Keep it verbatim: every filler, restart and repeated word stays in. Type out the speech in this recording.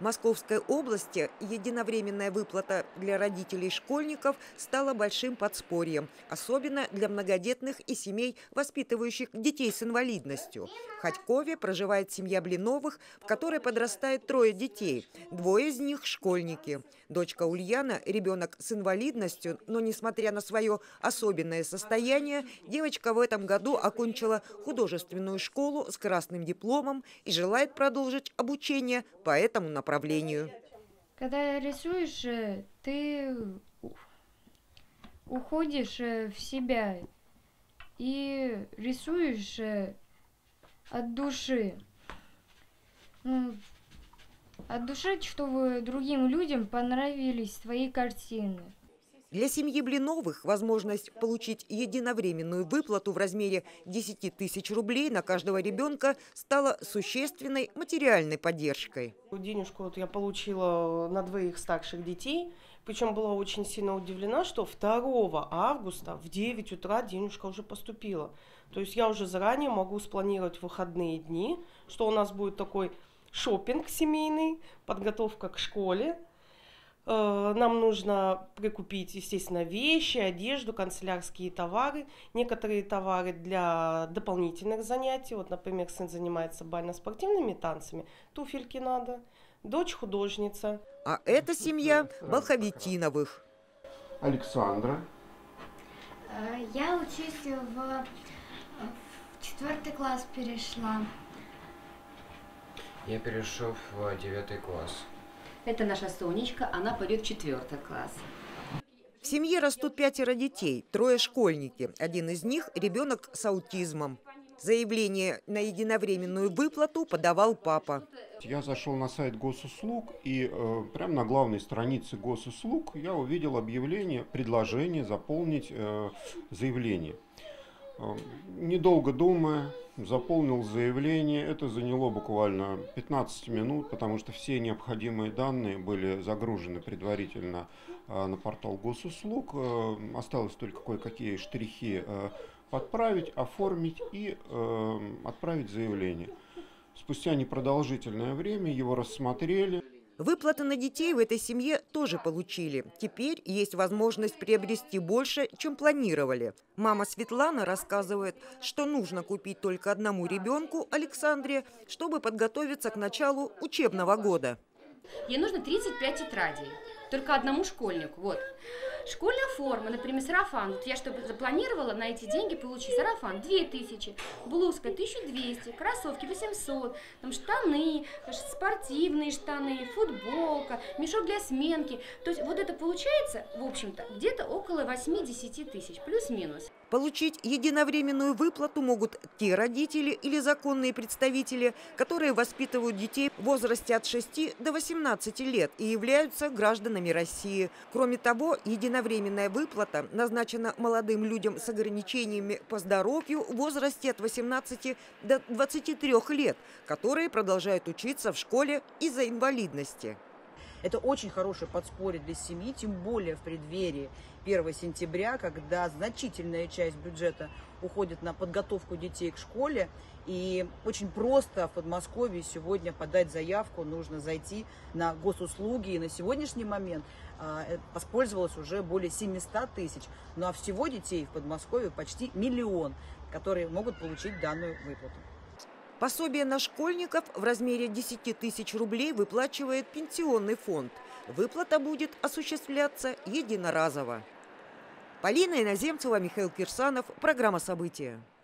Московской области единовременная выплата для родителей школьников стала большим подспорьем, особенно для многодетных и семей, воспитывающих детей с инвалидностью. В Ходькове проживает семья Блиновых, в которой подрастает трое детей. Двое из них – школьники. Дочка Ульяна – ребенок с инвалидностью, но, несмотря на свое особенное состояние, девочка в этом году окончила художественную школу с красным дипломом и желает продолжить обучение по этому направлению. Когда рисуешь, ты уходишь в себя и рисуешь от души. Ну, от души, чтобы другим людям понравились твои картины. Для семьи Блиновых возможность получить единовременную выплату в размере десяти тысяч рублей на каждого ребенка стала существенной материальной поддержкой. Денежку вот я получила на двоих старших детей, причем была очень сильно удивлена, что второго августа в девять утра денежка уже поступила. То есть я уже заранее могу спланировать выходные дни, что у нас будет такой шопинг семейный, подготовка к школе. Нам нужно прикупить, естественно, вещи, одежду, канцелярские товары, некоторые товары для дополнительных занятий. Вот, например, сын занимается бально-спортивными танцами, туфельки надо, дочь художница. А это семья Болховетиновых. Александра. Я учусь в, в четвертый класс перешла. Я перешел в девятый класс. Это наша Сонечка, она пойдет в четвертый класс. В семье растут пятеро детей, трое школьники. Один из них – ребенок с аутизмом. Заявление на единовременную выплату подавал папа. Я зашел на сайт госуслуг, и э, прямо на главной странице госуслуг я увидел объявление, предложение заполнить э, заявление. Э, недолго думая, заполнил заявление. Это заняло буквально пятнадцать минут, потому что все необходимые данные были загружены предварительно э, на портал госуслуг. Э, осталось только кое-какие штрихи э, подправить, оформить и э, отправить заявление. Спустя непродолжительное время его рассмотрели. Выплаты на детей в этой семье тоже получили. Теперь есть возможность приобрести больше, чем планировали. Мама Светлана рассказывает, что нужно купить только одному ребенку, Александре, чтобы подготовиться к началу учебного года. Ей нужно тридцать пять тетрадей, только одному школьнику. Вот. Школьная форма, например, сарафан. Вот я чтобы запланировала на эти деньги получить сарафан две тысячи, блузка тысяча двести, кроссовки восемьсот, там штаны, спортивные штаны, футболка, мешок для сменки. То есть вот это получается, в общем-то, где-то около восьмидесяти тысяч, плюс-минус. Получить единовременную выплату могут те родители или законные представители, которые воспитывают детей в возрасте от шести до восемнадцати лет и являются гражданами России. Кроме того, единовременная выплата назначена молодым людям с ограничениями по здоровью в возрасте от восемнадцати до двадцати трёх лет, которые продолжают учиться в школе из-за инвалидности. Это очень хорошее подспорье для семьи, тем более в преддверии первого сентября, когда значительная часть бюджета уходит на подготовку детей к школе. И очень просто в Подмосковье сегодня подать заявку, нужно зайти на госуслуги. И на сегодняшний момент а, воспользовалось уже более семисот тысяч. Ну а всего детей в Подмосковье почти миллион, которые могут получить данную выплату. Пособие на школьников в размере десяти тысяч рублей выплачивает пенсионный фонд. Выплата будет осуществляться единоразово. Полина Иноземцева, Михаил Кирсанов. Программа «События».